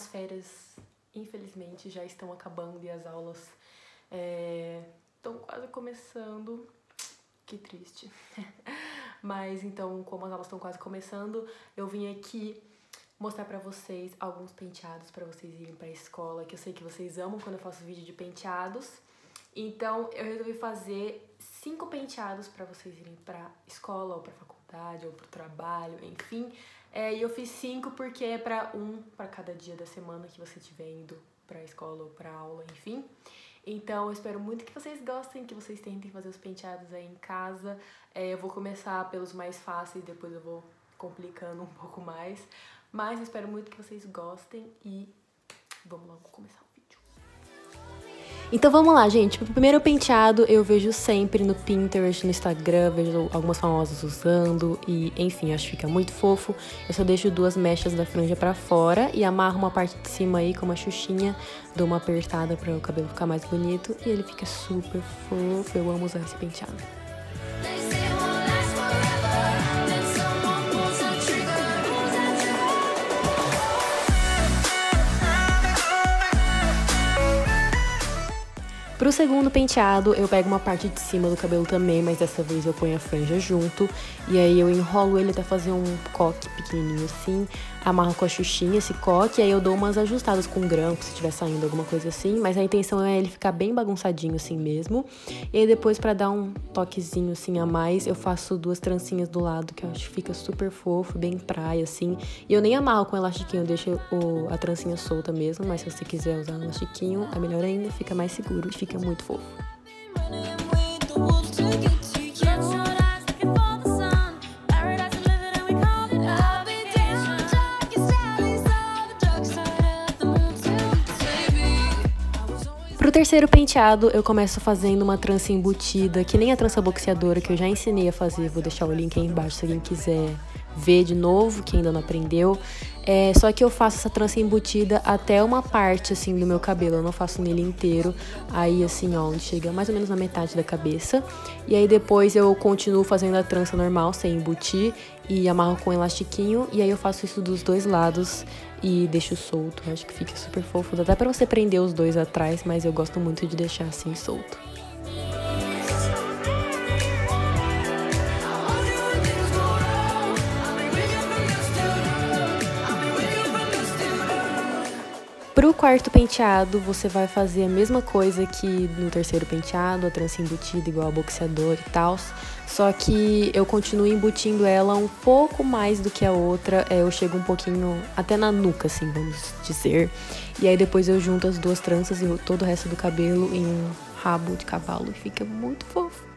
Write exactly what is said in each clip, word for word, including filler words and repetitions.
as férias, infelizmente, já estão acabando e as aulas estão é, quase começando. Que triste. Mas então, como as aulas estão quase começando, eu vim aqui mostrar pra vocês alguns penteados pra vocês irem pra escola, que eu sei que vocês amam quando eu faço vídeo de penteados. Então, eu resolvi fazer cinco penteados pra vocês irem pra escola, ou pra faculdade, ou pro trabalho, enfim. É, e eu fiz cinco porque é pra um pra cada dia da semana que você estiver indo pra escola ou pra aula, enfim. Então, eu espero muito que vocês gostem, que vocês tentem fazer os penteados aí em casa. É, eu vou começar pelos mais fáceis, depois eu vou complicando um pouco mais. Mas eu espero muito que vocês gostem e vamos logo começar o vídeo. Então vamos lá, gente. O primeiro penteado eu vejo sempre no Pinterest, no Instagram, vejo algumas famosas usando e, enfim, acho que fica muito fofo. Eu só deixo duas mechas da franja pra fora e amarro uma parte de cima aí com uma xuxinha, dou uma apertada para o cabelo ficar mais bonito e ele fica super fofo. Eu amo usar esse penteado. Pro segundo penteado, eu pego uma parte de cima do cabelo também, mas dessa vez eu ponho a franja junto. E aí eu enrolo ele até fazer um coque pequenininho assim. Amarro com a xuxinha esse coque, e aí eu dou umas ajustadas com grampo, se tiver saindo alguma coisa assim. Mas a intenção é ele ficar bem bagunçadinho assim mesmo. E aí depois, pra dar um toquezinho assim a mais, eu faço duas trancinhas do lado, que eu acho que fica super fofo, bem praia assim. E eu nem amarro com elastiquinho, eu deixo o, a trancinha solta mesmo. Mas se você quiser usar um elastiquinho, é melhor ainda, fica mais seguro e fica muito fofo. Pro terceiro penteado, eu começo fazendo uma trança embutida, que nem a trança boxeadora que eu já ensinei a fazer. Vou deixar o link aí embaixo se alguém quiser ver de novo, que ainda não aprendeu. É, só que eu faço essa trança embutida até uma parte, assim, do meu cabelo. Eu não faço nele inteiro. Aí, assim, ó, onde chega mais ou menos na metade da cabeça. E aí, depois eu continuo fazendo a trança normal, sem embutir. E amarro com um elastiquinho. E aí, eu faço isso dos dois lados e deixo solto. Eu acho que fica super fofo. Dá até pra você prender os dois atrás, mas eu gosto muito de deixar assim, solto. Pro quarto penteado, você vai fazer a mesma coisa que no terceiro penteado, a trança embutida igual a boxeador e tal. Só que eu continuo embutindo ela um pouco mais do que a outra. É, eu chego um pouquinho até na nuca, assim, vamos dizer. E aí depois eu junto as duas tranças e todo o resto do cabelo em um rabo de cavalo e fica muito fofo.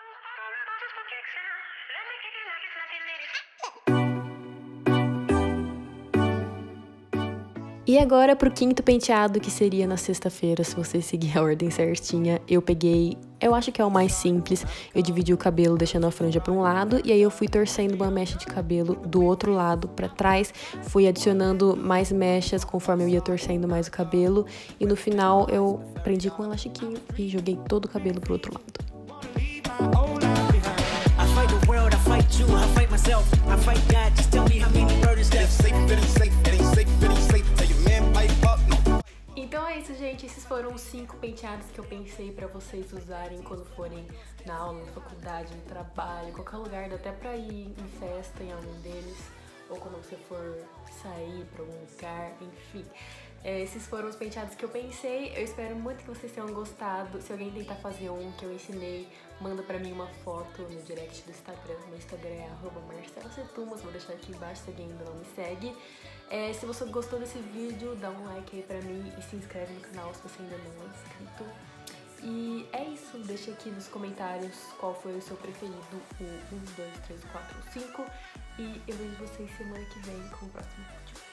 E agora pro quinto penteado, que seria na sexta-feira, se você seguir a ordem certinha, eu peguei, eu acho que é o mais simples, eu dividi o cabelo deixando a franja para um lado, e aí eu fui torcendo uma mecha de cabelo do outro lado para trás, fui adicionando mais mechas conforme eu ia torcendo mais o cabelo, e no final eu prendi com um elastiquinho e joguei todo o cabelo pro outro lado. Então é isso, gente. Esses foram os cinco penteados que eu pensei pra vocês usarem quando forem na aula, na faculdade, no trabalho, qualquer lugar. Dá até pra ir em festa em algum deles, ou quando você for sair pra algum lugar, enfim. É, esses foram os penteados que eu pensei. Eu espero muito que vocês tenham gostado. Se alguém tentar fazer um que eu ensinei, manda pra mim uma foto no direct do Instagram. Meu Instagram é arroba marcela setumas. Vou deixar aqui embaixo se alguém ainda não me segue. É, se você gostou desse vídeo, dá um like aí pra mim e se inscreve no canal se você ainda não é inscrito. E é isso, deixa aqui nos comentários qual foi o seu preferido, o um, dois, três, quatro, cinco. E eu vejo vocês semana que vem com o próximo vídeo.